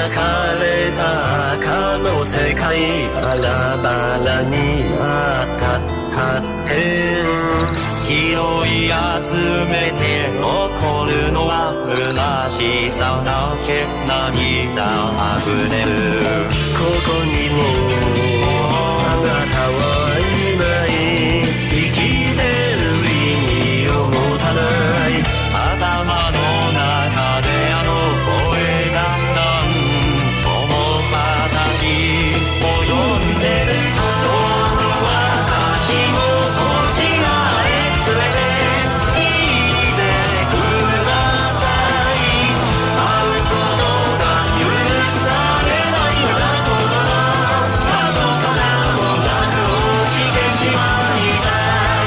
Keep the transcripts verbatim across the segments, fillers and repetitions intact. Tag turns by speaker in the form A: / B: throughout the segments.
A: かれた赤の世界バラバラになった破片拾い集めて残るのは虚しさだけ涙あふれるここにもあなたはいない生きてる意味を持たない頭の中であの声が何とも私を呼んでるどうぞ私もそちらへ連れて行ってください会うことが許されないようなことは後からもなく落ちてしまいた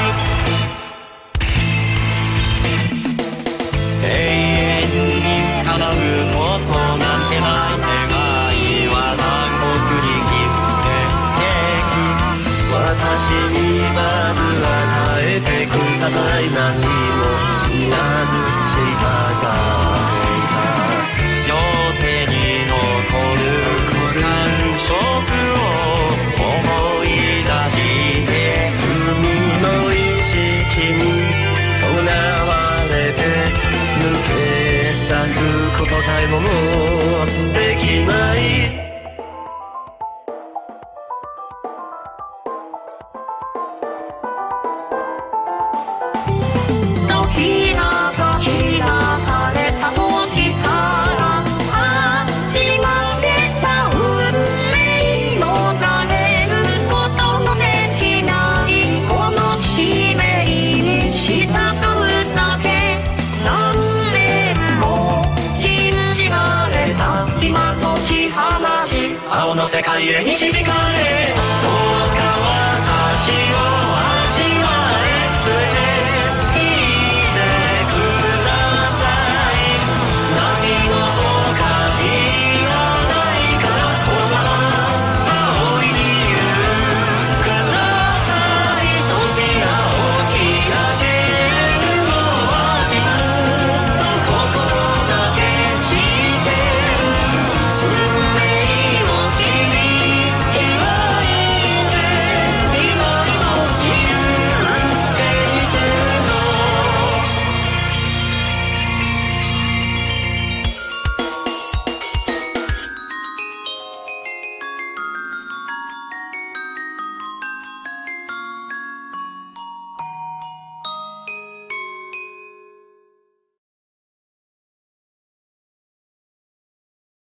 A: い永遠に叶うことなんてない願いは残酷に決めていく私にまず与えてください何も知らず従っていた両手に残る感触を思い出して罪の意識にとらわれて抜け出すことさえももうできない
B: 時が開かれた時から始まった運命の変えることのできないこの使命に従うだけ何年も禁じられた今解き放ち青の世界へ導かれ